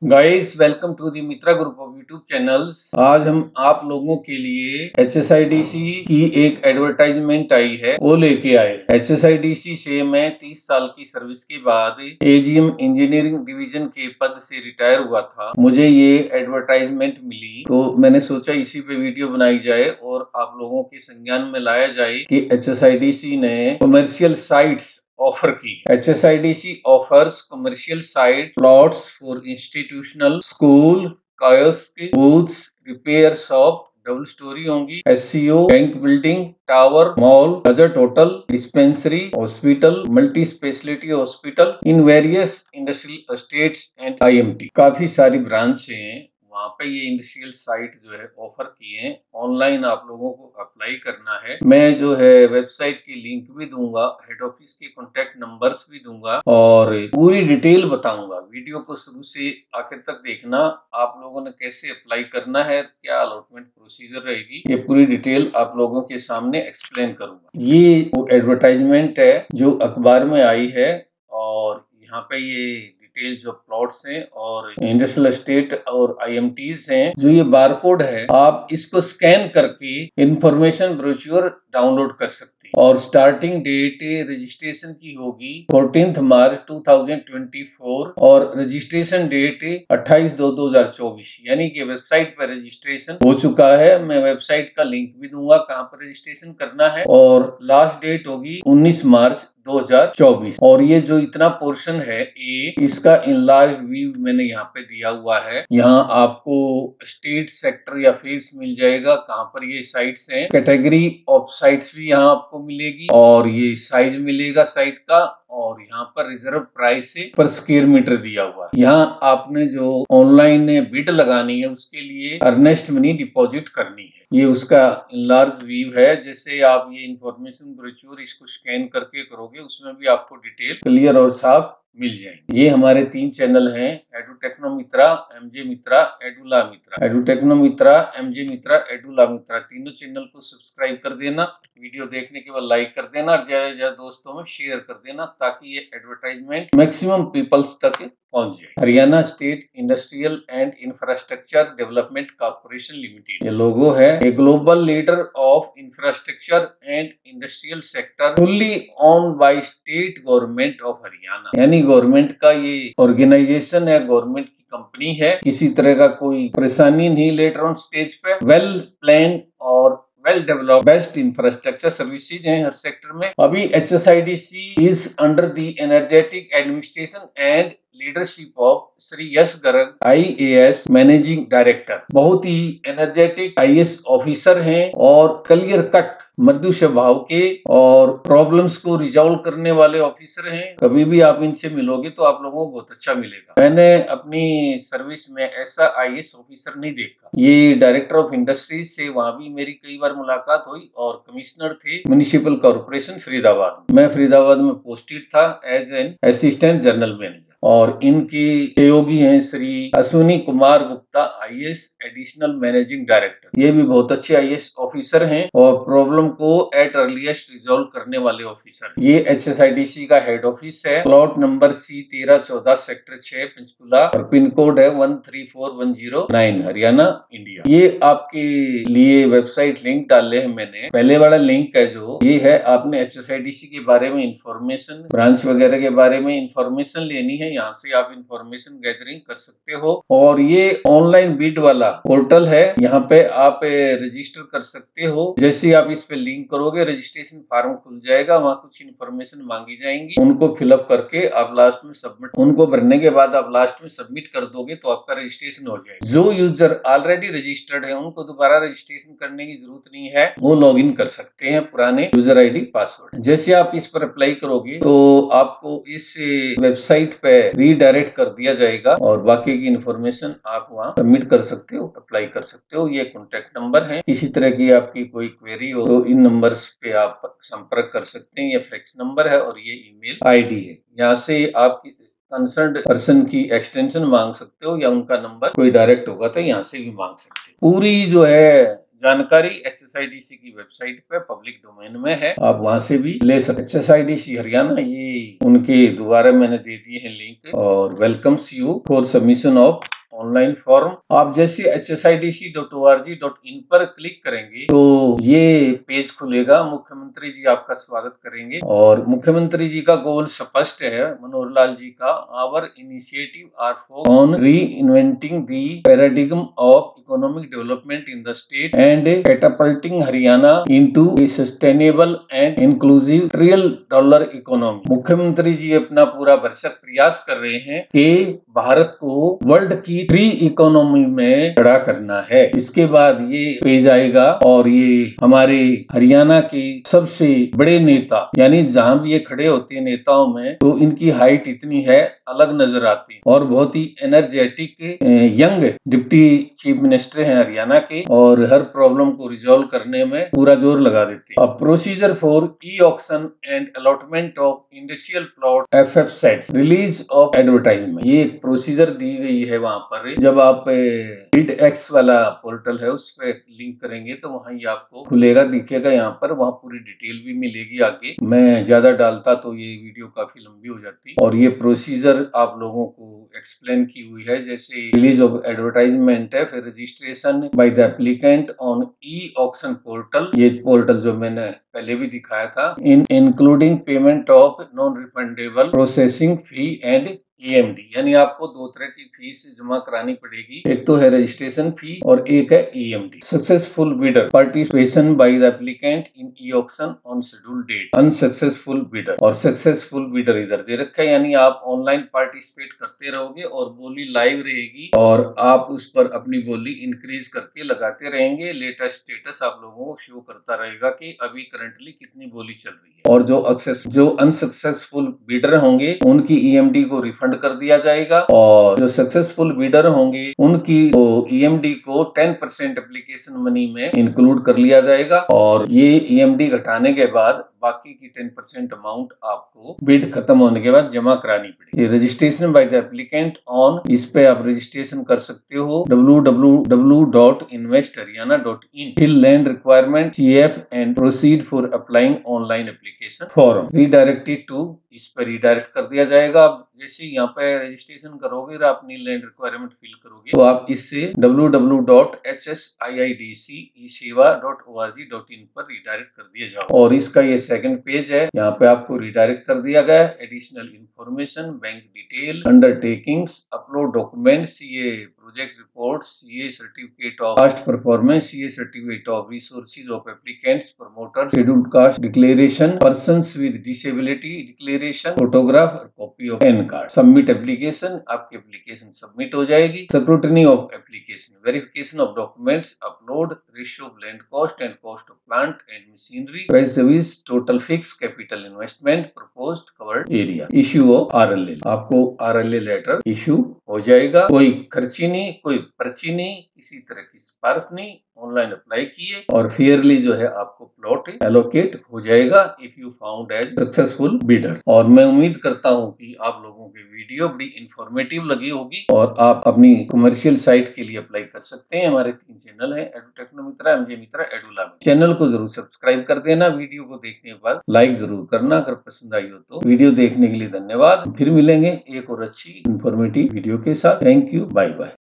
Guys welcome to the Mitra group of YouTube channels. आज हम आप लोगों के लिए HSIDC की एक एडवर्टाइजमेंट आई है वो लेके आए। HSIDC से मैं 30 साल की सर्विस के बाद AGM इंजीनियरिंग डिवीजन के पद से रिटायर हुआ था। मुझे ये एडवर्टाइजमेंट मिली तो मैंने सोचा इसी पे वीडियो बनाई जाए और आप लोगों के संज्ञान में लाया जाए कि HSIDC ने कमर्शियल साइट्स ऑफर की। HSIDC offers commercial site plots for institutional, school, kiosk, booths, repair shop, double storey होंगी, SCO, bank building, tower, mall, budget hotel, dispensary, hospital, multi speciality hospital in various industrial estates and IMT। काफी सारी branch हैं वहाँ पे ये industrial site जो है offer किए हैं। ऑनलाइन आप लोगों को अप्लाई करना है। मैं जो है वेबसाइट की लिंक भी दूंगा, हेड ऑफिस के कॉन्टेक्ट नंबर्स भी दूंगा और पूरी डिटेल बताऊंगा। वीडियो को शुरू से आखिर तक देखना, आप लोगों ने कैसे अप्लाई करना है, क्या अलॉटमेंट प्रोसीजर रहेगी, ये पूरी डिटेल आप लोगों के सामने एक्सप्लेन करूंगा। ये वो एडवर्टाइजमेंट है जो अखबार में आई है और यहाँ पे ये डिटेल जो प्लॉट्स हैं और इंडस्ट्रियल एस्टेट और IMTs हैं, जो ये बारकोड है आप इसको स्कैन करके इंफॉर्मेशन ब्रोशर डाउनलोड कर सकते हैं। और स्टार्टिंग डेट रजिस्ट्रेशन की होगी 14 मार्च 2024 और रजिस्ट्रेशन डेट 28/2/2024, यानी कि वेबसाइट पर रजिस्ट्रेशन हो चुका है। मैं वेबसाइट का लिंक भी दूंगा कहाँ पर रजिस्ट्रेशन करना है और लास्ट डेट होगी 19 मार्च 2024। और ये जो इतना पोर्शन है इसका इनलार्ज व्यू मैंने यहाँ पे दिया हुआ है। यहाँ आपको स्टेट, सेक्टर या फेस मिल जाएगा कहाँ पर ये साइट्स हैं। कैटेगरी ऑफ साइट्स भी यहाँ आपको मिलेगी और ये साइज मिलेगा साइट का और यहाँ पर रिजर्व प्राइस से पर स्क्वायर मीटर दिया हुआ है। यहाँ आपने जो ऑनलाइन बिड लगानी है उसके लिए अर्नेस्ट मनी डिपॉजिट करनी है। ये उसका इनलार्ज व्यू है। जैसे आप ये इंफॉर्मेशन ब्रोशर इसको स्कैन करके करोगे उसमें भी आपको डिटेल क्लियर और साफ मिल जाएंगे। ये हमारे 3 चैनल हैं, एडुटेक्नो मित्रा, MJ मित्रा, एडुला मित्रा। एडुटेक्नो मित्रा, MJ मित्रा, एडुला मित्रा, तीनों चैनल को सब्सक्राइब कर देना। वीडियो देखने के बाद लाइक कर देना और ज्यादा दोस्तों में शेयर कर देना ताकि ये एडवर्टाइजमेंट मैक्सिमम पीपल्स तक पहुंच जाए। Haryana state industrial and infrastructure development corporation limited ये लोगो है। A global leader of infrastructure and industrial sector fully owned by state government of Haryana, यानी गवर्नमेंट का ये ऑर्गेनाइजेशन है, गवर्नमेंट की कंपनी है। किसी तरह का कोई परेशानी नहीं लेटर ऑन स्टेज पे। वेल प्लान और well develop best infrastructure services हैं हर सेक्टर में। अभी HSIDC is under the energetic administration and leadership of Shri Yash Garg IAS managing director. बहुत ही एनर्जेटिक IAS ऑफिसर हैं और क्लियर कट मृदु स्वभाव के और प्रॉब्लम्स को रिजॉल्व करने वाले ऑफिसर हैं। कभी भी आप इनसे मिलोगे तो आप लोगों को बहुत अच्छा मिलेगा। मैंने अपनी सर्विस में ऐसा IAS ऑफिसर नहीं देखा। ये डायरेक्टर ऑफ इंडस्ट्रीज से वहां भी मेरी कई बार मुलाकात हुई और कमिश्नर थे म्युनिसिपल कॉर्पोरेशन फरीदाबाद। मैं फरीदाबाद में पोस्टेड था as an assistant general manager और इनके सहयोगी हैं Shri Ashwini Kumar Gupta IAS additional managing director. ये भी बहुत अच्छे IAS ऑफिसर हैं और प्रॉब्लम को एट अर्लीस्ट रिजॉल्व करने वाले ऑफिसर। ये HSIDC का हेड ऑफिस है। Plot number C1314 sector 6 Panchkula और पिन कोड है 134109 हरियाणा इंडिया। ये आपके लिए वेबसाइट लिंक डाले हैं मैंने। पहले वाला लिंक है जो ये है, आपने HSIDC के बारे में इंफॉर्मेशन, ब्रांच वगैरह के बारे में इंफॉर्मेशन लेनी है, यहाँ से आप इंफॉर्मेशन गैदरिंग कर सकते हो। और ये ऑनलाइन बिड वाला पोर्टल है, यहाँ पे आप रजिस्टर कर सकते हो। जैसे आप इस पे लिंक करोगे रजिस्ट्रेशन फॉर्म खुल जाएगा, वहाँ कुछ इन्फॉर्मेशन मांगी जाएंगी, उनको फिलअप करके आप लास्ट में सबमिट, उनको भरने के बाद आप लास्ट में सबमिट कर दोगे तो आपका रजिस्ट्रेशन हो जाएगा। जो यूजर ऑलरेडी रजिस्टर्ड है उनको दोबारा रजिस्ट्रेशन करने की जरूरत नहीं है, वो लॉग इन कर सकते हैं पुराने यूजर ID पासवर्ड। जैसे आप इस पर अप्लाई करोगे तो आपको इस वेबसाइट पे रीडायरेक्ट कर दिया जाएगा और बाकी की इन्फॉर्मेशन आप वहाँ सबमिट कर सकते हो, अप्लाई कर सकते हो। ये कॉन्टेक्ट नंबर है, किसी तरह की आपकी कोई क्वेरी हो तो इन नंबर्स पे आप संपर्क कर सकते हैं। ये फैक्स नंबर है और ये ईमेल ID है। यहाँ से आप कंसर्न्ड पर्सन की एक्सटेंशन मांग सकते हो या उनका नंबर कोई डायरेक्ट होगा तो यहाँ से भी मांग सकते हो। पूरी जो है जानकारी HSIDC की वेबसाइट पे पब्लिक डोमेन में है, आप वहां से भी ले सकते। HSIDC हरियाणा, ये उनके दोबारा मैंने दे दिए हैं लिंक, और welcomes you for submission of online form. आप जैसे hsidc.org.in पर क्लिक करेंगे तो ये पेज खुलेगा। मुख्यमंत्री जी आपका स्वागत करेंगे, और मुख्यमंत्री जी का गोल स्पष्ट है, मनोहर लाल जी का। Our initiative are on reinventing the paradigm of economic development in the state and catapulting Haryana into a sustainable and inclusive trillion dollar economy. मुख्यमंत्री जी अपना पूरा भरसक प्रयास कर रहे हैं कि भारत को वर्ल्ड की ट्री इकोनॉमी में खड़ा करना है। इसके बाद ये पेज आएगा, और ये हमारे हरियाणा के सबसे बड़े नेता, यानी जहां भी ये खड़े होते हैं नेताओं में, तो इनकी हाइट इतनी है, अलग नजर आती है, और बहुत ही energetic young deputy chief minister हैं हरियाणा के, और हर प्रॉब्लम को रिजॉल्व करने में पूरा जोर लगा देते हैं। अब procedure for e auction and allotment of industrial plot FF sets, release of advertisement, ये एक प्रोसीजर दी गई है वहां पर। जब आप BidX वाला पोर्टल है उस पर लिंक करेंगे तो वहां ये आपको खुलेगा, दिखेगा यहाँ पर, वहां पूरी डिटेल भी मिलेगी। आगे मैं ज्यादा डालता तो ये वीडियो काफी लंबी हो जाती, और ये प्रोसीजर आप लोगों को एक्सप्लेन की हुई है। जैसे रिलीज ऑफ एडवर्टाइजमेंट है, फिर registration by the applicant on e auction portal, ये पोर्टल जो मैंने पहले भी दिखाया था, including payment of non refundable processing fee and EMD, यानी आपको दो तरह की फीस जमा करानी पड़ेगी, एक तो है रजिस्ट्रेशन फी और एक है EMD। Successful bidder, participation by the applicant in e auction on schedule date, unsuccessful bidder और सक्सेसफुल बिडर इधर दे रखा है, यानी आप ऑनलाइन पार्टिसिपेट करते रहोगे और बोली लाइव रहेगी, और आप उस पर अपनी बोली इंक्रीज करके लगाते रहेंगे। लेटेस्ट स्टेटस आप लोगों को शो करता रहेगा कि अभी करंटली कितनी बोली चल रही है, और जो अनसक्सेसफुल बिडर होंगे उनकी EMD को रिफंड कर दिया जाएगा, और जो सक्सेसफुल बिडर होंगे उनकी EMD को 10% एप्लीकेशन मनी में इंक्लूड कर लिया जाएगा, और ये EMD घटाने के बाद बाकी की 10% अमाउंट आपको बिड खत्म होने के बाद जमा करानी पड़ेगी। ये registration by the applicant on, इस पे आप रजिस्ट्रेशन कर सकते हो www.investharyana.in, fill land requirement CF and proceed for applying online application form, redirected to, इस पर रीडायरेक्ट कर दिया जाएगा। आप जैसे यहाँ पे रजिस्ट्रेशन करोगे और अपनी लैंड रिक्वायरमेंट फिल करोगे तो आप इससे www.hsidcesewa.org.in पर रीडायरेक्ट कर दिया जाओ, और इसका ये सेकंड पेज है, यहाँ पे आपको रीडायरेक्ट कर दिया गया है। Additional information, bank detail, undertakings, upload documents, ये प्रोजेक्ट रिपोर्ट्स, ये सर्टिफिकेट ऑफ कास्ट परफॉर्मेंस, ये certificate of resources of applicants, promoters, scheduled caste declaration, persons with disability declaration, photograph और copy of pan card. Submit application, आपकी application submit हो जाएगी। Scrutiny of application, verification of documents, upload, ratio of land cost and cost of plant and machinery, price service, total fix capital investment, proposed covered area, issue of RLA, आपको RLA letter issue हो जाएगा। कोई खर्ची नहीं, कोई पर्ची नहीं, किसी तरह की सिफारिश नहीं, ऑनलाइन अप्लाई किए और फेयरली जो है आपको प्लॉट एलोकेट हो जाएगा if you found as successful bidder. और मैं उम्मीद करता हूं कि आप लोगों की वीडियो बड़ी इंफॉर्मेटिव लगी होगी, और आप अपनी कमर्शियल साइट के लिए अप्लाई कर सकते हैं। हमारे 3 चैनल है, एडुटेक्नो मित्रा, MJ मित्रा, एडुला। चैनल को जरूर सब्सक्राइब कर देना। वीडियो को देखने के बाद लाइक जरूर करना अगर पसंद आई हो तो। वीडियो देखने के लिए धन्यवाद। फिर मिलेंगे एक और अच्छी इंफॉर्मेटिव वीडियो के साथ। Thank you, bye bye.